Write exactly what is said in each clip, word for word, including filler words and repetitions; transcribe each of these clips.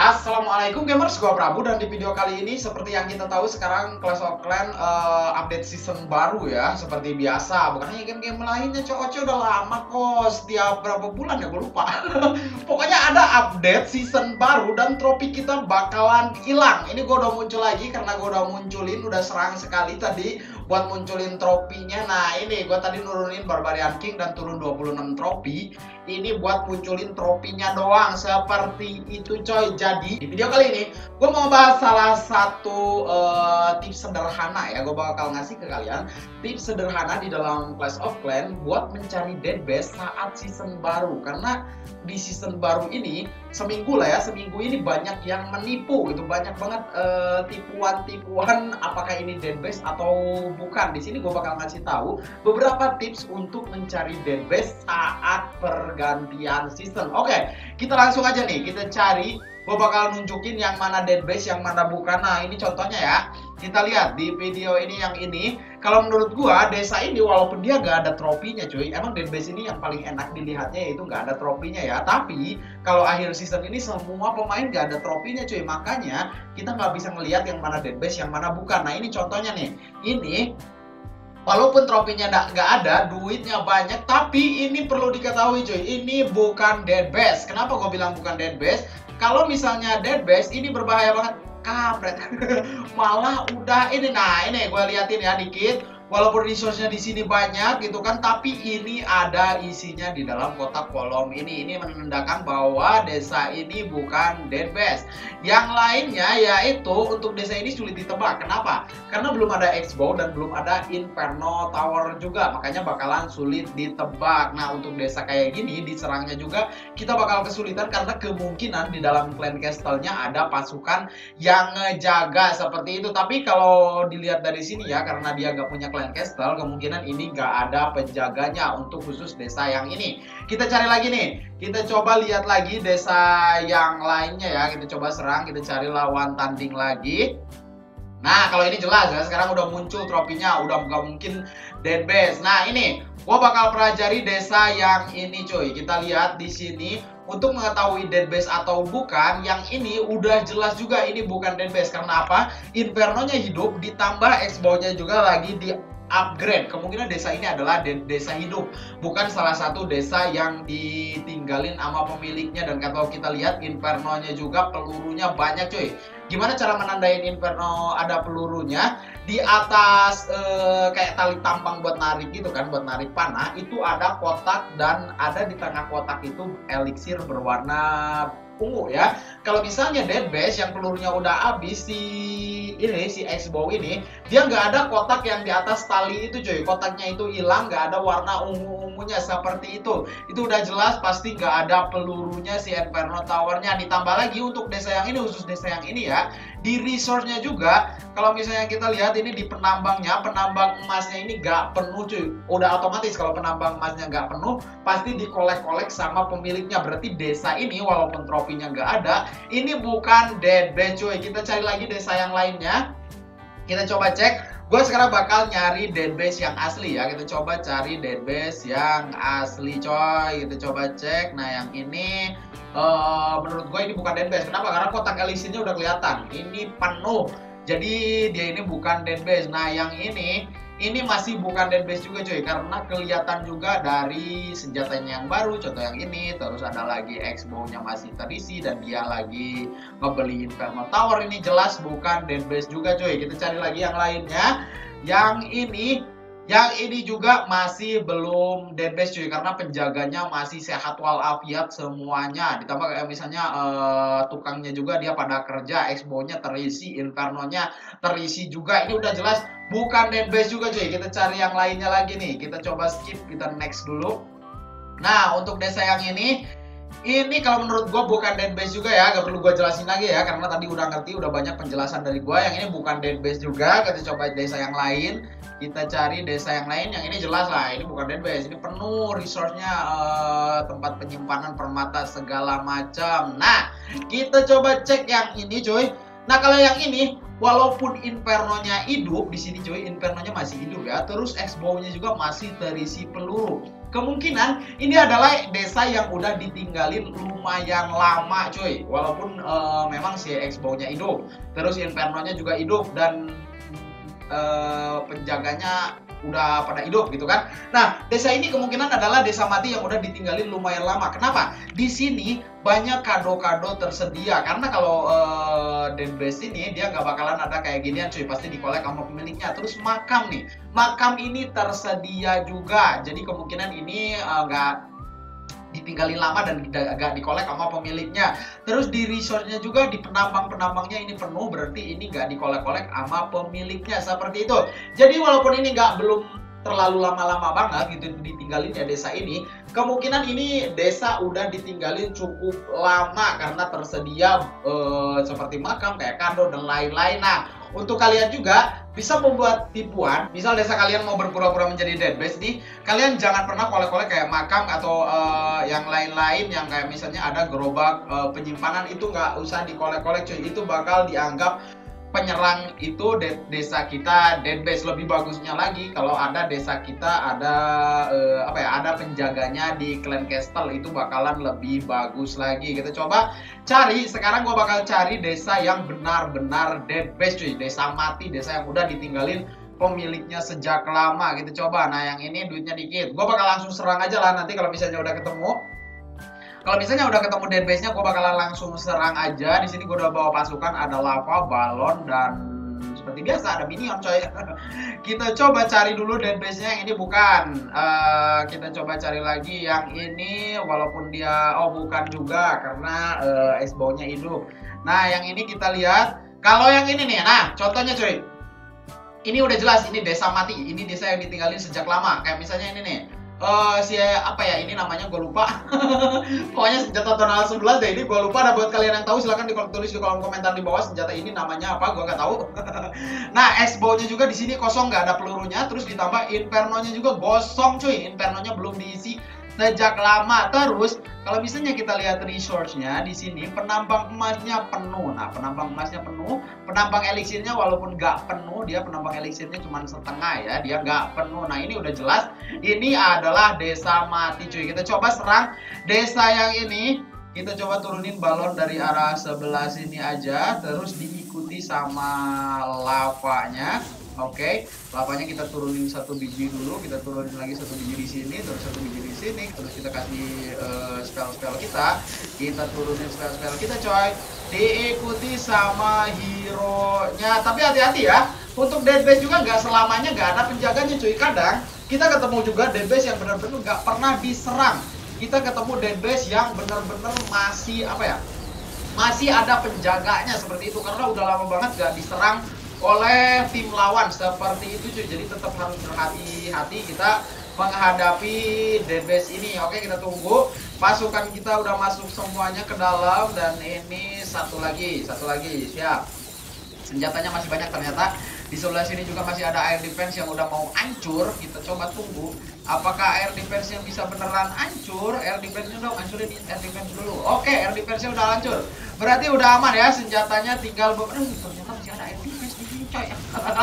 Assalamualaikum gamers, gua Prabu dan di video kali ini seperti yang kita tahu sekarang Clash of Clans uh, update season baru ya. Seperti biasa, bukan hanya game-game lainnya, cowok-cowok udah lama kok, setiap berapa bulan ya gue lupa. Pokoknya ada update season baru dan trofi kita bakalan hilang. Ini gue udah muncul lagi karena gue udah munculin, udah serang sekali tadi buat munculin trofinya. Nah ini gue tadi nurunin Barbarian King dan turun dua puluh enam trofi. Ini buat munculin trofinya doang, seperti itu coy. Jadi di video kali ini gue mau bahas salah satu uh, tips sederhana ya. Gue bakal ngasih ke kalian tips sederhana di dalam Clash of Clans buat mencari dead base saat season baru. Karena di season baru ini seminggu lah ya, seminggu ini banyak yang menipu gitu, banyak banget tipuan-tipuan uh, apakah ini dead base atau bukan. Di sini gue bakal ngasih tahu beberapa tips untuk mencari dead base saat pergantian season. Oke, kita langsung aja nih, kita cari. Gue bakal nunjukin yang mana dead base, yang mana bukan. Nah ini contohnya ya, kita lihat di video ini yang ini. Kalau menurut gua desa ini walaupun dia gak ada trofinya cuy, emang dead base ini yang paling enak dilihatnya yaitu gak ada trofinya ya. Tapi kalau akhir season ini semua pemain gak ada trofinya cuy, makanya kita nggak bisa ngelihat yang mana dead base, yang mana bukan. Nah ini contohnya nih, ini walaupun trofinya nggak ada, duitnya banyak, tapi ini perlu diketahui cuy, ini bukan dead base. Kenapa gue bilang bukan dead base? Kalau misalnya dead base ini berbahaya banget, kampret. Malah udah ini, nah ini gue liatin ya dikit. Walaupun resource-nya di sini banyak gitu kan, tapi ini ada isinya di dalam kotak kolom ini. Ini menandakan bahwa desa ini bukan dead base. Yang lainnya yaitu untuk desa ini sulit ditebak. Kenapa? Karena belum ada X-Bow dan belum ada Inferno Tower juga. Makanya bakalan sulit ditebak. Nah untuk desa kayak gini diserangnya juga kita bakal kesulitan karena kemungkinan di dalam clan castle-nya ada pasukan yang ngejaga seperti itu. Tapi kalau dilihat dari sini ya, karena dia nggak punya clan castle, kemungkinan ini nggak ada penjaganya untuk khusus desa yang ini. Kita cari lagi nih, kita coba lihat lagi desa yang lainnya ya, kita coba serang, kita cari lawan tanding lagi. Nah kalau ini jelas ya, sekarang udah muncul trofinya, udah nggak mungkin dead base. Nah ini gua bakal pelajari desa yang ini cuy. Kita lihat di sini untuk mengetahui dead base atau bukan. Yang ini udah jelas juga ini bukan dead base. Karena apa? Inferno-nya hidup, ditambah X-Bow-nya juga lagi di upgrade. Kemungkinan desa ini adalah desa hidup, bukan salah satu desa yang ditinggalin sama pemiliknya. Dan kalau kita lihat Inferno-nya juga pelurunya banyak cuy. Gimana cara menandain Inferno ada pelurunya? Di atas eh, kayak tali tampang buat narik gitu kan, buat narik panah, itu ada kotak dan ada di tengah kotak itu eliksir berwarna ungu ya. Kalau misalnya dead base yang pelurunya udah habis, si ini si X-Bow ini dia nggak ada kotak yang di atas tali itu cuy, kotaknya itu hilang, nggak ada warna ungu-ungunya seperti itu. Itu udah jelas pasti nggak ada pelurunya si Inferno Tower-nya. Ditambah lagi untuk desa yang ini, khusus desa yang ini ya, di resource-nya juga kalau misalnya kita lihat ini di penambangnya, penambang emasnya ini nggak penuh cuy. Udah otomatis kalau penambang emasnya nggak penuh pasti dikolek-kolek sama pemiliknya. Berarti desa ini walaupun trofinya nggak ada, ini bukan dead base cuy. Kita cari lagi desa yang lainnya, kita coba cek. Gue sekarang bakal nyari dead base yang asli ya. Kita coba cari dead base yang asli coy. Kita coba cek. Nah yang ini uh, menurut gue ini bukan dead base. Kenapa? Karena kotak elixirnya udah kelihatan ini penuh, jadi dia ini bukan dead base. Nah yang ini ini masih bukan dead base juga cuy, karena kelihatan juga dari senjatanya yang baru, contoh yang ini. Terus ada lagi X-Bow-nya masih terisi dan dia lagi ngebeli Inferno Tower. Ini jelas bukan dead base juga cuy. Kita cari lagi yang lainnya. Yang ini Yang ini juga masih belum dead base cuy, karena penjaganya masih sehat walafiat semuanya. Ditambah kayak misalnya uh, tukangnya juga dia pada kerja, X-Bow-nya terisi, Inferno-nya terisi juga. Ini udah jelas bukan dead base juga cuy. Kita cari yang lainnya lagi nih. Kita coba skip, kita next dulu. Nah untuk desa yang ini, ini kalau menurut gue bukan dead base juga ya, gak perlu gue jelasin lagi ya, karena tadi udah ngerti, udah banyak penjelasan dari gue. Yang ini bukan dead base juga. Kita coba desa yang lain, kita cari desa yang lain. Yang ini jelas lah, ini bukan dead base, ini penuh resource-nya, uh, tempat penyimpanan permata segala macam. Nah kita coba cek yang ini cuy. Nah kalau yang ini walaupun Inferno-nya hidup di sini cuy, Inferno-nya masih hidup ya, terus X-Bow-nya juga masih terisi peluru. kemungkinan ini adalah desa yang udah ditinggalin lumayan lama cuy. Walaupun uh, memang si X-Bow-nya hidup, terus Inferno-nya juga hidup, dan uh, penjaganya udah pada hidup gitu kan. Nah, desa ini kemungkinan adalah desa mati yang udah ditinggalin lumayan lama. Kenapa? Di sini banyak kado-kado tersedia, karena kalau uh, Dead Base ini dia nggak bakalan ada kayak ginian cuy, pasti dikolek sama pemiliknya. Terus makam nih, makam ini tersedia juga, jadi kemungkinan ini nggak uh, ditinggalin lama dan agak dikolek sama pemiliknya. Terus di resortnya juga, di penambang-penambangnya ini penuh, berarti ini nggak dikolek-kolek sama pemiliknya, seperti itu. Jadi walaupun ini nggak belum terlalu lama-lama banget gitu ditinggalin ya desa ini, kemungkinan ini desa udah ditinggalin cukup lama karena tersedia uh, seperti makam, kayak kado dan lain-lain. Nah, untuk kalian juga bisa membuat tipuan. Misal desa kalian mau berpura-pura menjadi Dead Base nih, kalian jangan pernah kolek-kolek kayak makam atau uh, yang lain-lain yang kayak misalnya ada gerobak uh, penyimpanan, itu nggak usah dikolek-kolek cuy. Itu bakal dianggap penyerang itu de desa kita Dead Base. Lebih bagusnya lagi kalau ada desa kita ada uh, apa ya, ada penjaganya di Clan Castle, itu bakalan lebih bagus lagi. Kita coba cari, sekarang gua bakal cari desa yang benar-benar Dead Base cuy, desa mati, desa yang udah ditinggalin pemiliknya sejak lama. Kita coba. Nah, yang ini duitnya dikit, gua bakal langsung serang aja lah nanti kalau misalnya udah ketemu. Kalau misalnya udah ketemu Dead Base-nya, gue bakalan langsung serang aja. Di sini gue udah bawa pasukan, ada lava, balon, dan seperti biasa ada minion coy. Kita coba cari dulu Dead Base-nya. Yang ini bukan. Uh, kita coba cari lagi yang ini, walaupun dia, oh bukan juga karena uh, X-Bow-nya hidup. Nah, yang ini kita lihat. Kalau yang ini nih, nah contohnya coy. Ini udah jelas, ini desa mati. Ini desa yang ditinggalin sejak lama. Kayak misalnya ini nih. Uh, si apa ya ini namanya, gue lupa. Pokoknya senjata tonal sebelas deh ini, gue lupa. Nah, buat kalian yang tahu silahkan di tulis di kolom komentar di bawah senjata ini namanya apa, gue nggak tahu. Nah, X-Bow-nya juga di sini kosong, nggak ada pelurunya. Terus ditambah Inferno-nya juga kosong cuy, Inferno-nya belum diisi sejak lama. Terus kalau misalnya kita lihat resource-nya di sini, penambang emasnya penuh. Nah, penambang emasnya penuh, penambang eliksirnya walaupun nggak penuh, dia penambang eliksirnya cuma setengah ya, dia nggak penuh. Nah, ini udah jelas ini adalah desa mati cuy. Kita coba serang desa yang ini. Kita coba turunin balon dari arah sebelah sini aja, terus diikuti sama lavanya. Oke, okay. Lavanya kita turunin satu biji dulu, kita turunin lagi satu biji di sini, terus satu biji di sini, terus kita kasih uh, spell-spell kita, kita turunin spell-spell kita coy, diikuti sama hero-nya. Tapi hati-hati ya, untuk Dead Base juga nggak selamanya nggak ada penjaganya cuy. Kadang kita ketemu juga Dead Base yang benar-benar nggak pernah diserang. Kita ketemu Dead Base yang benar-benar masih apa ya, masih ada penjaganya seperti itu, karena udah lama banget nggak diserang oleh tim lawan seperti itu cuy. Jadi tetap harus berhati-hati kita menghadapi Dead Base ini. Oke, kita tunggu pasukan kita udah masuk semuanya ke dalam, dan ini satu lagi, satu lagi siap. Senjatanya masih banyak ternyata. Di sebelah sini juga masih ada air defense yang udah mau hancur. Kita coba tunggu apakah air defense yang bisa beneran hancur. Air defense-nya dong, hancurin air defense dulu. Oke, air defense-nya udah hancur, berarti udah aman ya. Senjatanya tinggal beberapa. Ternyata masih ada air defense di sini coy.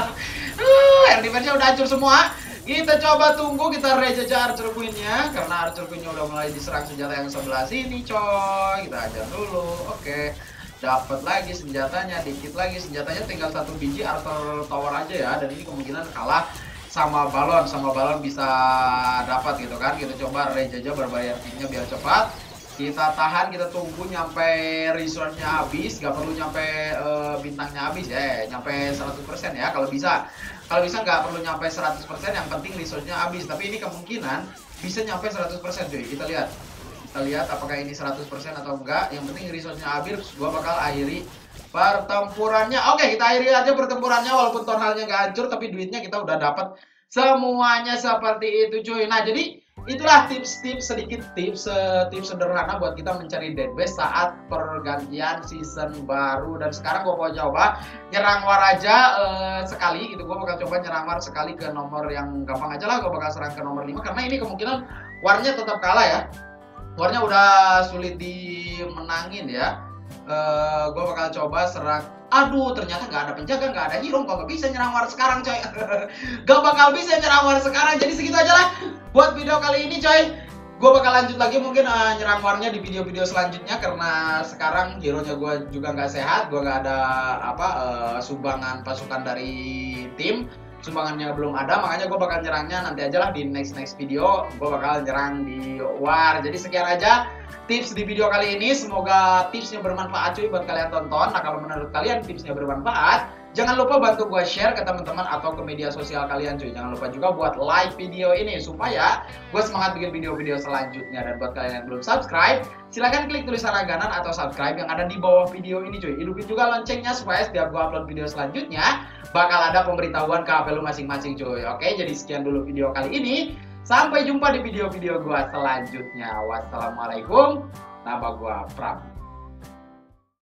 Air defense-nya udah hancur semua. Kita coba tunggu, kita raise aja Archer Queen-nya, karena Archer Queen-nya udah mulai diserang senjata yang sebelah sini coy. Kita ajar dulu. Oke, dapat lagi senjatanya, dikit lagi senjatanya, tinggal satu biji Archer Tower aja ya. Dan ini kemungkinan kalah sama balon, sama balon bisa dapat gitu kan. Kita coba raise aja Barbarian King-nya biar cepat. Kita tahan, kita tunggu nyampe resource-nya habis. Gak perlu nyampe uh, bintangnya habis ya, nyampe seratus persen ya kalau bisa. Kalau bisa nggak perlu nyampe seratus persen, yang penting resource-nya habis. Tapi ini kemungkinan bisa nyampe seratus persen cuy. Kita lihat. Kita lihat apakah ini seratus persen atau enggak. Yang penting resource-nya habis, gua bakal akhiri pertempurannya. Oke, kita akhiri aja pertempurannya walaupun tonalnya nggak hancur, tapi duitnya kita udah dapat semuanya seperti itu cuy. Nah, jadi itulah tips-tips, sedikit tips tips sederhana buat kita mencari Dead Base saat pergantian season baru. Dan sekarang gue mau coba nyerang war aja uh, sekali gitu. Gue bakal coba nyerang war sekali ke nomor yang gampang aja lah. Gue bakal serang ke nomor lima, karena ini kemungkinan warnya tetap kalah ya. Warnya udah sulit dimenangin ya. uh, Gue bakal coba serang. Aduh, ternyata nggak ada penjaga, nggak ada hero. Kok nggak bisa nyerang war sekarang coy. Gak bakal bisa nyerang war sekarang. Jadi segitu aja lah. buat video kali ini coy, gue bakal lanjut lagi mungkin uh, nyerang warnya di video-video selanjutnya, karena sekarang hero nya gue juga nggak sehat, gue nggak ada apa uh, sumbangan pasukan dari tim, sumbangannya belum ada, makanya gue bakal nyerangnya nanti aja lah di next next video. Gue bakal nyerang di war. Jadi sekian aja tips di video kali ini, semoga tipsnya bermanfaat cuy buat kalian tonton. Nah kalau menurut kalian tipsnya bermanfaat, jangan lupa bantu gue share ke teman-teman atau ke media sosial kalian cuy. Jangan lupa juga buat like video ini supaya gue semangat bikin video-video selanjutnya. Dan buat kalian yang belum subscribe, silahkan klik tulisan langganan atau subscribe yang ada di bawah video ini cuy. Hidupin juga loncengnya supaya setiap gue upload video selanjutnya bakal ada pemberitahuan ke H P lu masing-masing cuy. Oke, jadi sekian dulu video kali ini. Sampai jumpa di video-video gue selanjutnya. Wassalamualaikum. Nama gue Pram.